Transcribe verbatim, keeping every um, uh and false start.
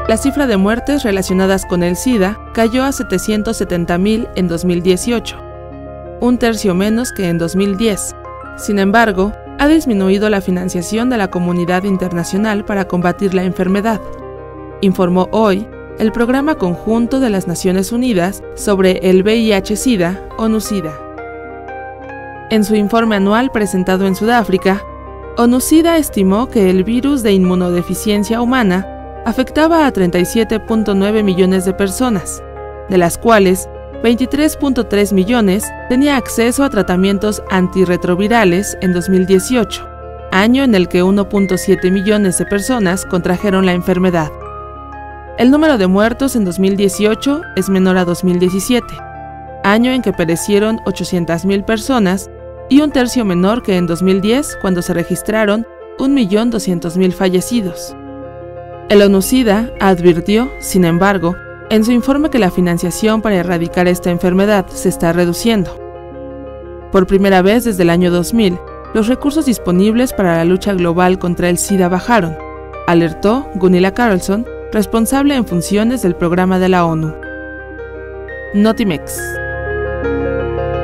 la cifra de muertes relacionadas con el SIDA cayó a setecientos setenta mil en dos mil dieciocho, un tercio menos que en dos mil diez. Sin embargo, ha disminuido la financiación de la comunidad internacional para combatir la enfermedad, informó hoy el Programa Conjunto de las Naciones Unidas sobre el V I H-Sida, ONU-Sida. En su informe anual presentado en Sudáfrica, ONU-Sida estimó que el virus de inmunodeficiencia humana afectaba a treinta y siete punto nueve millones de personas, de las cuales veintitrés punto tres millones tenía acceso a tratamientos antirretrovirales en dos mil dieciocho, año en el que uno punto siete millones de personas contrajeron la enfermedad. El número de muertos en dos mil dieciocho es menor a dos mil diecisiete, año en que perecieron ochocientas mil personas y un tercio menor que en dos mil diez, cuando se registraron un millón doscientos mil fallecidos. El ONU-Sida advirtió, sin embargo, en su informe que la financiación para erradicar esta enfermedad se está reduciendo. Por primera vez desde el año dos mil, los recursos disponibles para la lucha global contra el SIDA bajaron, alertó Gunilla Carlsson, responsable en funciones del programa de la ONU. Notimex.